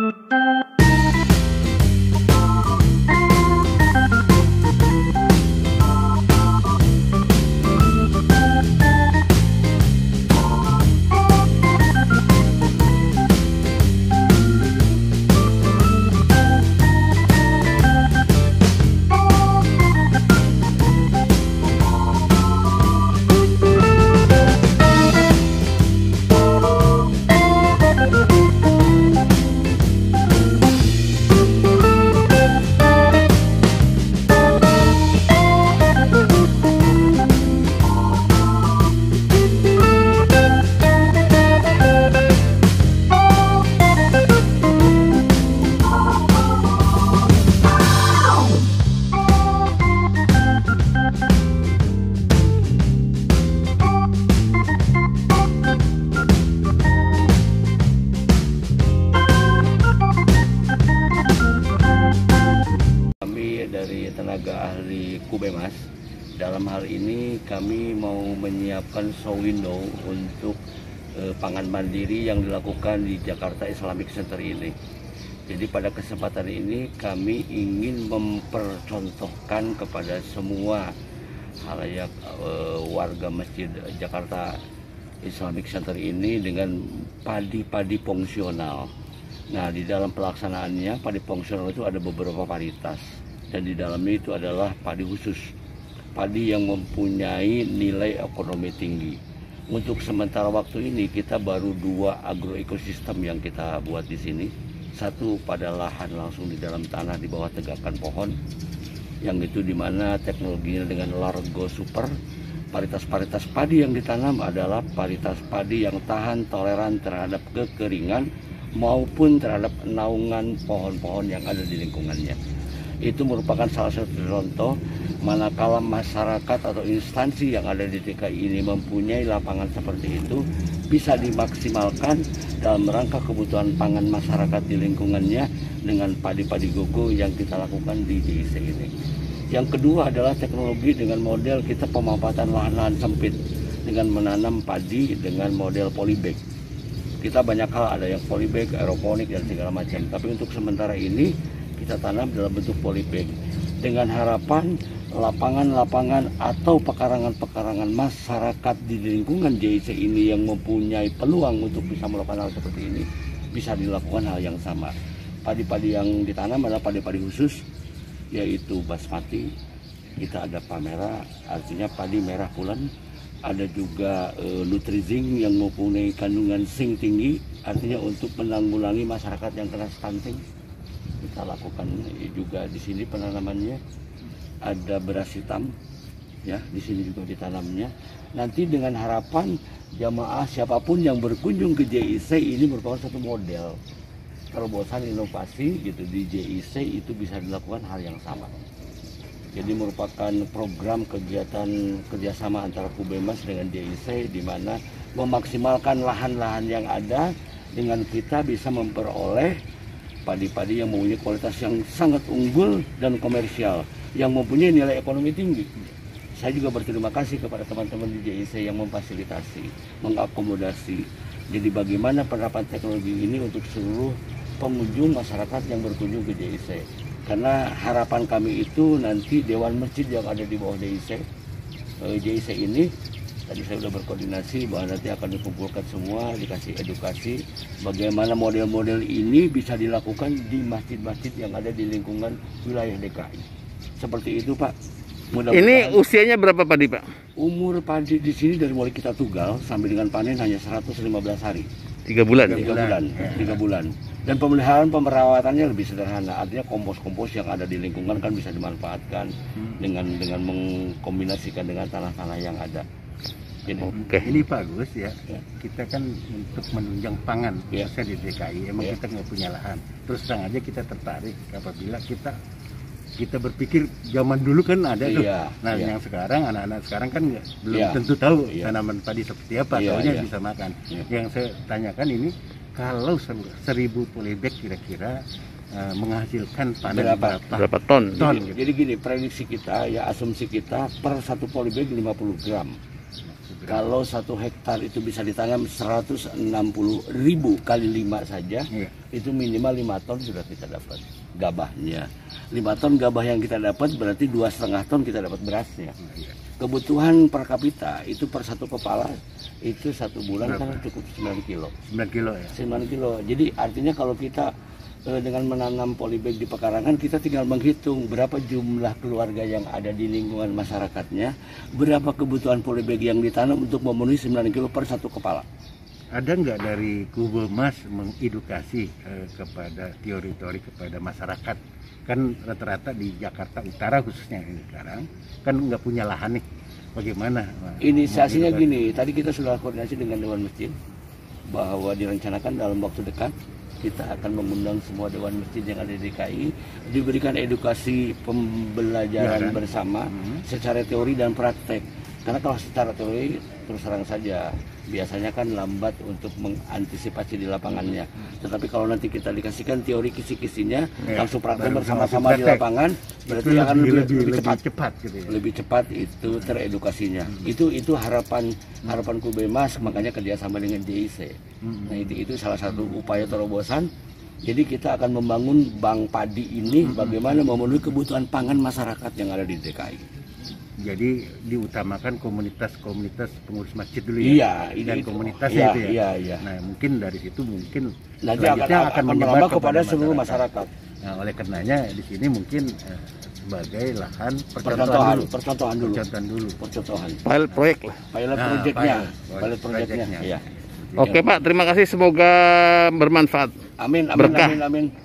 Dari tenaga ahli Kubemas, dalam hal ini kami mau menyiapkan show window untuk pangan mandiri yang dilakukan di Jakarta Islamic Center ini. Jadi pada kesempatan ini kami ingin mempercontohkan kepada semua halayak warga Masjid Jakarta Islamic Center ini dengan padi-padi fungsional. Nah, di dalam pelaksanaannya padi fungsional itu ada beberapa varietas. Dan di dalamnya itu adalah padi khusus, padi yang mempunyai nilai ekonomi tinggi. Untuk sementara waktu ini kita baru 2 agroekosistem yang kita buat di sini. Satu pada lahan langsung di dalam tanah di bawah tegakan pohon, yang itu dimana teknologinya dengan Largo Super. Varietas-varietas padi yang ditanam adalah varietas padi yang tahan toleran terhadap kekeringan maupun terhadap naungan pohon-pohon yang ada di lingkungannya. Itu merupakan salah satu contoh manakala masyarakat atau instansi yang ada di DKI ini mempunyai lapangan seperti itu bisa dimaksimalkan dalam rangka kebutuhan pangan masyarakat di lingkungannya dengan padi-padi gogo yang kita lakukan di JIC ini. Yang kedua adalah teknologi dengan model kita pemanfaatan lahan-lahan sempit dengan menanam padi dengan model polybag. Kita banyak hal, ada yang polybag, aeroponik dan segala macam. Tapi untuk sementara ini kita tanam dalam bentuk polybag dengan harapan lapangan-lapangan atau pekarangan-pekarangan masyarakat di lingkungan JIC ini yang mempunyai peluang untuk bisa melakukan hal seperti ini bisa dilakukan hal yang sama. Padi-padi yang ditanam adalah padi-padi khusus, yaitu basmati. Kita ada pamera, artinya padi merah pulen. Ada juga nutrizing yang mempunyai kandungan zinc tinggi, artinya untuk menanggulangi masyarakat yang kena stunting. Kita lakukan juga di sini penanamannya. Ada beras hitam, ya di sini juga ditanamnya. Nanti dengan harapan jamaah siapapun yang berkunjung ke JIC ini merupakan satu model terobosan inovasi gitu di JIC itu bisa dilakukan hal yang sama. Jadi merupakan program kegiatan kerjasama antara Kubemas dengan JIC di mana memaksimalkan lahan-lahan yang ada dengan kita bisa memperoleh padi-padi yang mempunyai kualitas yang sangat unggul dan komersial, yang mempunyai nilai ekonomi tinggi. Saya juga berterima kasih kepada teman-teman di JIC yang memfasilitasi, mengakomodasi. Jadi bagaimana penerapan teknologi ini untuk seluruh pengunjung masyarakat yang berkunjung ke JIC. Karena harapan kami itu nanti Dewan Masjid yang ada di bawah JIC ini, tadi saya sudah berkoordinasi bahwa nanti akan dikumpulkan semua, dikasih edukasi bagaimana model-model ini bisa dilakukan di masjid-masjid yang ada di lingkungan wilayah DKI. Seperti itu, Pak. Ini usianya berapa padi, Pak? Umur padi di sini dari mulai kita tugal sampai dengan panen hanya 115 hari. 3 bulan? 3 bulan. Dan pemerawatannya lebih sederhana. Artinya kompos-kompos yang ada di lingkungan kan bisa dimanfaatkan dengan mengkombinasikan dengan tanah-tanah yang ada. Oke. Ini bagus ya. Kita kan untuk menunjang pangan khususnya di DKI. Emang kita nggak punya lahan. Terus terang aja kita tertarik apabila kita berpikir zaman dulu kan ada tuh. Nah yang sekarang anak-anak sekarang kan belum tentu tahu tanaman padi seperti apa. Taunya bisa makan. Yang saya tanyakan ini kalau 1.000 polybag kira-kira menghasilkan panen berapa ton? Jadi gini prediksi kita ya, asumsi kita per 1 polybag 50 gram. Kalau 1 hektar itu bisa ditanam 160.000 kali 5 saja, itu minimal 5 ton sudah kita dapat gabahnya. 5 ton gabah yang kita dapat berarti 2,5 ton kita dapat berasnya. Kebutuhan per kapita itu per 1 kepala itu 1 bulan kan cukup 9 kilo. 9 kilo ya? 9 kilo. Jadi artinya kalau kita dengan menanam polybag di pekarangan, kita tinggal menghitung berapa jumlah keluarga yang ada di lingkungan masyarakatnya, berapa kebutuhan polybag yang ditanam untuk memenuhi 9 kilo per 1 kepala. Ada nggak dari Kubemas mengedukasi kepada teori-teori kepada masyarakat? Kan rata-rata di Jakarta Utara khususnya ini sekarang kan nggak punya lahan nih. Bagaimana? Inisiasinya gini, tadi kita sudah koordinasi dengan Dewan Masjid bahwa direncanakan dalam waktu dekat kita akan mengundang semua dewan masjid yang ada di DKI, diberikan edukasi pembelajaran bersama secara teori dan praktek. Karena kalau secara teori terus terang saja biasanya kan lambat untuk mengantisipasi di lapangannya. Tetapi kalau nanti kita dikasihkan teori kisi-kisinya, langsung praktek bersama-sama di lapangan, berarti akan lebih cepat gitu ya. Lebih cepat itu teredukasinya. Itu harapan Kubemas, makanya kerjasama dengan JIC. Nah itu salah satu upaya terobosan. Jadi kita akan membangun bank padi ini bagaimana memenuhi kebutuhan pangan masyarakat yang ada di DKI. Jadi diutamakan komunitas-komunitas pengurus masjid dulu ya, dan komunitasnya itu ya. Iya. Nah mungkin dari situ mungkin nanti akan menyebar kepada seluruh masyarakat. Nah oleh karenanya di sini mungkin sebagai lahan percontohan dulu. Pilot project lah. Pilot projectnya. Ya. Oke Pak, terima kasih, semoga bermanfaat. Amin. Berkah. Amin.